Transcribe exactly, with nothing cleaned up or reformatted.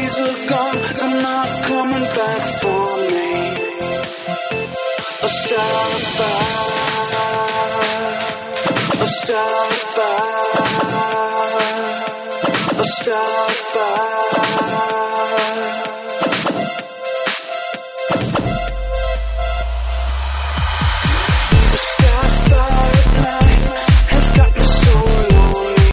days are gone and not coming back for me. A star fire, a star fire, a star fire.